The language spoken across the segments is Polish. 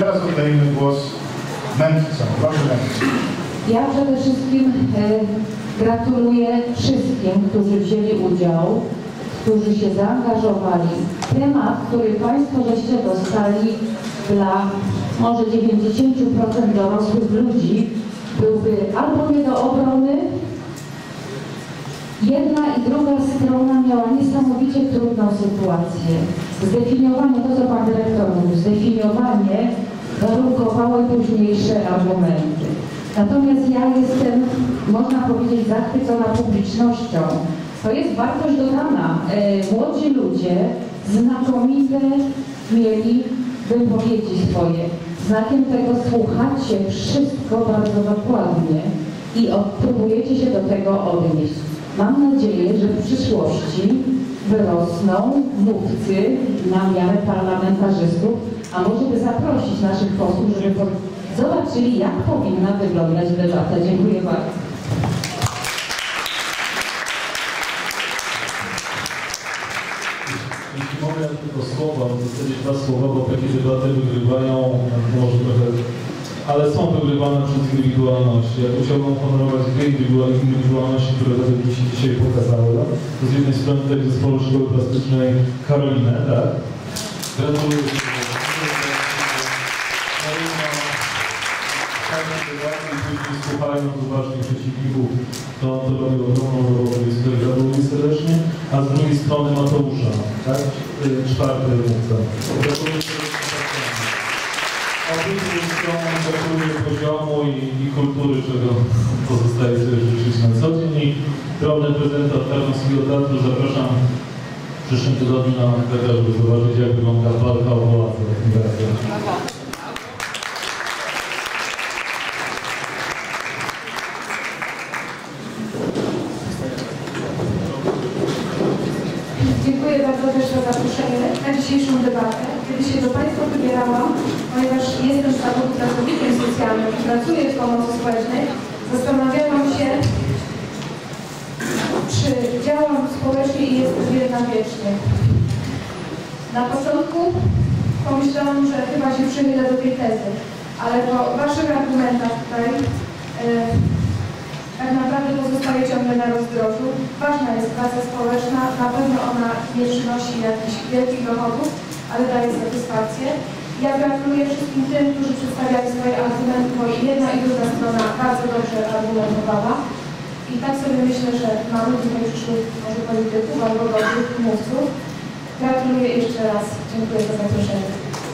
teraz oddajemy głos mędrcom. Proszę mędrcom. Ja przede wszystkim gratuluję wszystkim, którzy wzięli udział, którzy się zaangażowali. Temat, który Państwo żeście dostali dla może 90% dorosłych ludzi, byłby albo nie do obrony. Jedna i druga strona miała niesamowicie trudną sytuację. Zdefiniowanie, to co Pan Dyrektor mówił, zdefiniowanie warunkowało późniejsze argumenty. Natomiast ja jestem, można powiedzieć, zachwycona publicznością. To jest wartość dodana. Młodzi ludzie znakomite mieli wypowiedzi swoje. Znakiem tego słuchacie wszystko bardzo dokładnie i próbujecie się do tego odnieść. Mam nadzieję, że w przyszłości wyrosną mówcy na miarę parlamentarzystów, a może by zaprosić naszych posłów, żeby zobaczyli, jak powinna wyglądać debata. Dziękuję bardzo. Jeśli mogę tylko słowa, w zasadzie 2 słowa, bo takie debaty wygrywają, może trochę, ale są wygrywane przez indywidualności. Ja chciałbym honorować 2 indywidualności, które mi się dzisiaj pokazały. To z jednej strony tutaj zespołu Szkoły Plastycznej Karolinę, tak? Gratuluję Ci. Słuchając uważnie przeciwników, to robią ogromną robotę, więc gratuluję serdecznie. A z drugiej strony Mateusza, tak? 4. mówca. Gratuluję serdecznie. Obydwu stronom gratuluję poziomu i kultury, czego pozostaje sobie życzyć na co dzień. I drobny prezentat Tarnowskiego Teatru zapraszam w przyszłym tygodniu na Manhattan, żeby zobaczyć, jak wygląda walka o władzę w takim razie. Dziękuję bardzo też za zaproszenie na dzisiejszą debatę. Kiedy się do Państwa wybierałam, ponieważ jestem z zawodu pracownikiem socjalnym i pracuję w pomocy społecznej, zastanawiałam się, czy działam społecznie i jestem wierna wiecznie. Na początku pomyślałam, że chyba się przychylę do tej tezy, ale po Waszych argumentach tutaj tak naprawdę pozostaje ciągle na rozdrożu. Ważna jest praca społeczna, na pewno ona nie przynosi jakichś wielkich dochodów, ale daje satysfakcję. Ja gratuluję wszystkim tym, którzy przedstawiali swoje argumenty, bo jedna i druga strona bardzo dobrze argumentowała. I tak sobie myślę, że mamy tutaj przyszłych może polityków albo dobrych mówców. Gratuluję jeszcze raz. Dziękuję za zaproszenie.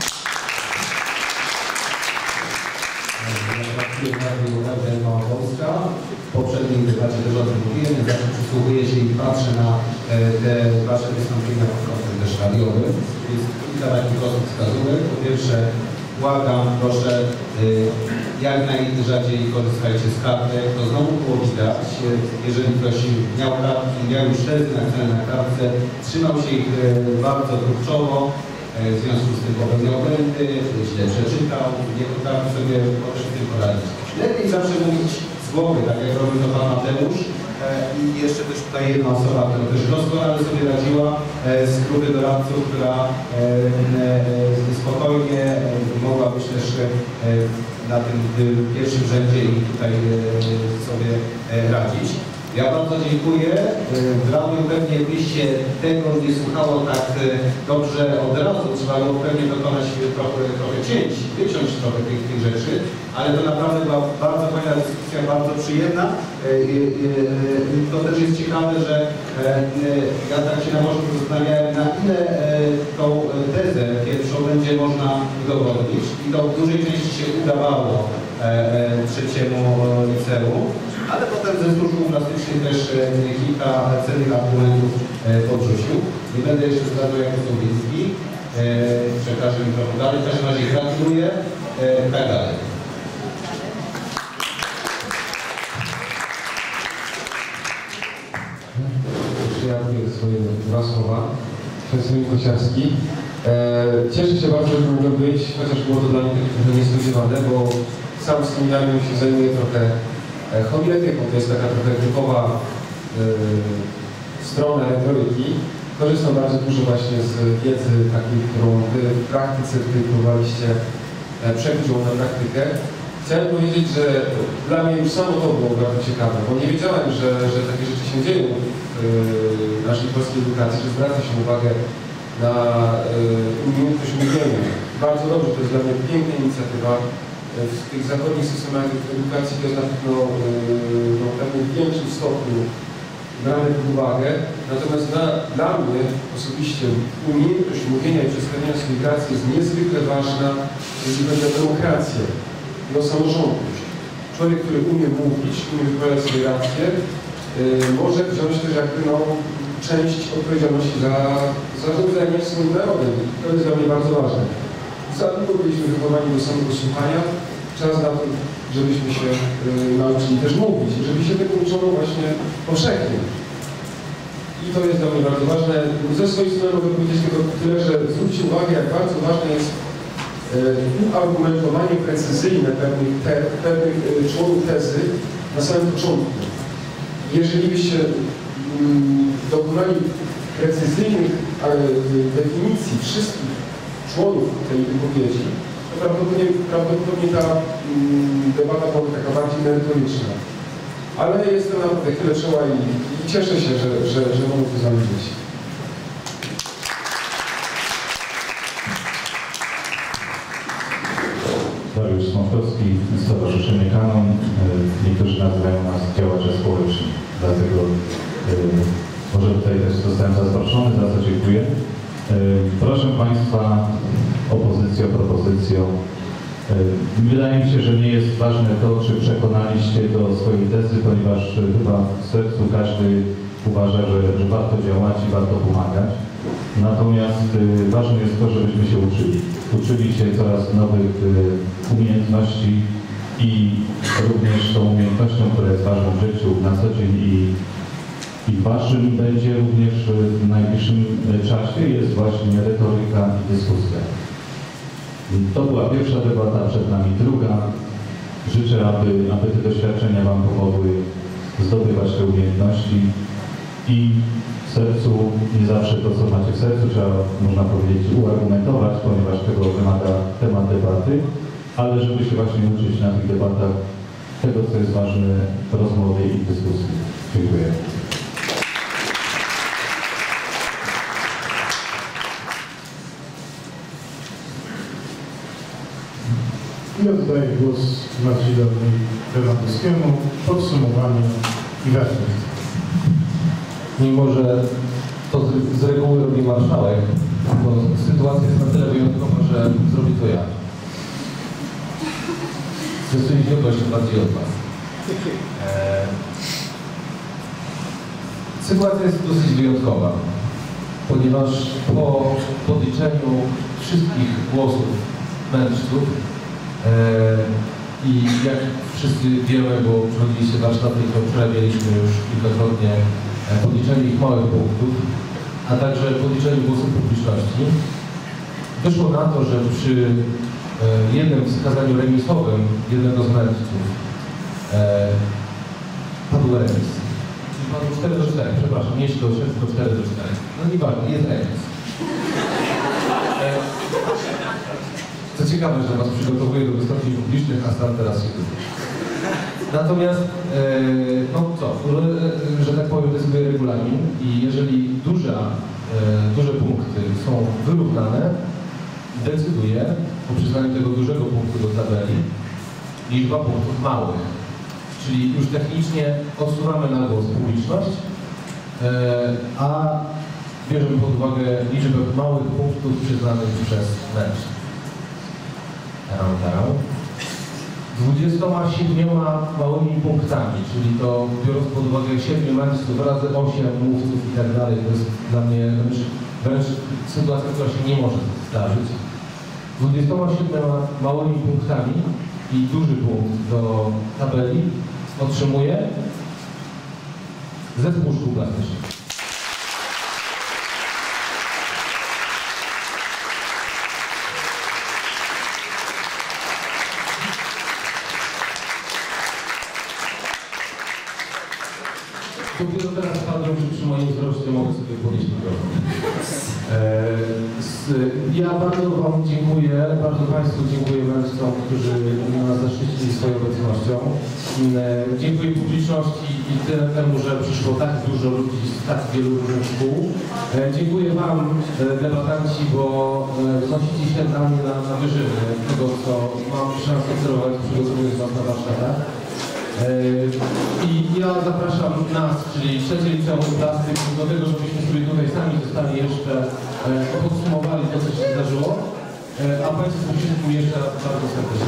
Małopolska. W poprzedniej debacie też o tym mówiłem, ja zawsze przysłuchuję się i patrzę na te Wasze wystąpienia pod kątem też radiowym. Jest kilka takich prostych wskazówek. Po pierwsze, błagam, proszę, jak najrzadziej korzystajcie z kartek. To znowu było widać, jeżeli ktoś miał już tezy napisane na kartce, trzymał się ich bardzo kurczowo, w związku z tym popełniał błędy, źle przeczytał, nie potrafił sobie też z tym poradzić. Lepiej zawsze mówić z głowy, tak jak robił to Pan Mateusz. I jeszcze też tutaj jedna osoba, która też doskonale sobie radziła z grupy doradców, która spokojnie mogła być też na tym pierwszym rzędzie i tutaj sobie radzić. Ja bardzo dziękuję. W radiu pewnie byście tego nie słuchało tak dobrze od razu. Trzeba było pewnie dokonać trochę cięć, wyciąć trochę tych rzeczy, ale to naprawdę była bardzo fajna dyskusja, bardzo przyjemna. To też jest ciekawe, że ja tak się na początku zastanawiałem, na ile tą tezę pierwszą będzie można udowodnić i to w dużej części się udawało trzeciemu liceum. Ale potem ze sztuczką plastycznych też kilka cennych argumentów podrzucił. Nie będę jeszcze zdradzał, jakie są wyniki. Przekażę mikrofon dalej. W każdym razie gratuluję. Tak dalej. Ja mówię swoje 2 słowa. Przemysław Kosiarski. Cieszę się bardzo, że mogłem być, chociaż było to dla mnie trochę niespodziewane, bo sam seminarium się zajmuje trochę homiletyką, to jest taka trochę typowa strona retoryki. Korzystam bardzo dużo właśnie z wiedzy takiej, którą Wy w praktyce tutaj próbowaliście przekuć ją na praktykę. Chciałem powiedzieć, że dla mnie już samo to było bardzo ciekawe, bo nie wiedziałem, że takie rzeczy się dzieją w naszej polskiej edukacji, że zwraca się uwagę na umiejętność mówienia. Bardzo dobrze, to jest dla mnie piękna inicjatywa. W tych zachodnich systemach edukacji to jest na pewno w pewnym większym stopniu brane pod uwagę. Natomiast dla mnie osobiście umiejętność mówienia i przedstawienia swojej racji jest niezwykle ważna, jeżeli chodzi o demokrację i o samorządność. Człowiek, który umie mówić, umie wypowiadać swoje racje, może wziąć też jakby część odpowiedzialności za zarządzanie swoim narodem. To jest dla mnie bardzo ważne. Za długo byliśmy wychowani do samego słuchania. Czas na to, żebyśmy się nauczyli też mówić, żeby się tego uczono właśnie powszechnie. I to jest dla mnie bardzo ważne. Ze swojej strony mogę powiedzieć tylko tyle, że zwróćcie uwagę, jak bardzo ważne jest uargumentowanie precyzyjne pewnych członków tezy na samym początku. Jeżeli byście dokonali precyzyjnych definicji wszystkich członków tej wypowiedzi, to prawdopodobnie ta debata była taka bardziej merytoryczna. Ale jestem naprawdę chwilę czoła i cieszę się, że mogę to zaliczyć. Dariusz Smączkowski, Stowarzyszenie Kanon. Niektórzy nazywają nas działacze społeczni, dlatego może tutaj też zostałem zaproszony, za co dziękuję. Proszę Państwa o propozycję. Wydaje mi się, że nie jest ważne to, czy przekonaliście do swojej tezy, ponieważ chyba w sercu każdy uważa, że warto działać i warto pomagać. Natomiast ważne jest to, żebyśmy się uczyli. Uczyli się coraz nowych umiejętności i również tą umiejętnością, która jest ważna w życiu na co dzień i waszym będzie również w najbliższym czasie jest właśnie retoryka i dyskusja. To była pierwsza debata, przed nami druga. Życzę, aby te doświadczenia Wam pomogły zdobywać te umiejętności i w sercu, nie zawsze to, co macie w sercu, trzeba, można powiedzieć, uargumentować, ponieważ tego wymaga temat debaty, ale żeby się właśnie uczyć na tych debatach tego, co jest ważne, rozmowy i dyskusji. Dziękuję. I oddaję głos Marcinowi Lewandowskiemu. Podsumowanie i werdykt. Mimo że to z reguły robi marszałek, bo sytuacja jest na tyle wyjątkowa, że zrobię to ja. Zdecydowanie się bardziej od Was. Sytuacja jest dosyć wyjątkowa, ponieważ po podliczeniu wszystkich głosów mężczyzn i jak wszyscy wiemy, bo przechodziliście warsztaty, to przerabialiśmy już kilkakrotnie podliczeniu ich małych punktów, a także podliczeniu głosów publiczności, wyszło na to, że przy jednym wskazaniu remisowym jednego z mężczyzn padł remis. Czyli padł 4-4, przepraszam, nie 3-6, tylko 4-4. No nieważne, jest remis. Co ciekawe, że Was przygotowuję do wystąpień publicznych, a sam teraz się wyzwę. Natomiast, no co, że tak powiem, decyduje regulamin i jeżeli duże punkty są wyrównane, decyduje o przyznaniu tego dużego punktu do tabeli liczba punktów małych. Czyli już technicznie odsuwamy na głos publiczność, a bierzemy pod uwagę liczbę małych punktów przyznanych przez mężczyzn. 27 małymi punktami, czyli to biorąc pod uwagę 7 mężczyzn razy 8 mówców i tak dalej, to jest dla mnie wręcz sytuacja, która się nie może zdarzyć. 27 małymi punktami i duży punkt do tabeli otrzymuje zespół szkół plastycznych. Dopiero teraz padłem, że przy moim wzroście mogę sobie podnieść mikrofon. Ja bardzo Wam dziękuję, bardzo Państwu dziękuję mężczyznom, którzy nas zaszczycili swoją obecnością. Dziękuję publiczności i temu, że przyszło tak dużo ludzi z tak wielu różnych szkół. Dziękuję Wam, debatanci, bo znosicie się dla mnie na wyżyny tego, co mam szansę obserwować, przygotowując Was na warsztatach. I ja zapraszam nas, czyli trzecie liceum plastyki, do tego, żebyśmy sobie tutaj sami zostali jeszcze podsumowali to, co się zdarzyło. A Państwu wszystkim jeszcze raz bardzo serdecznie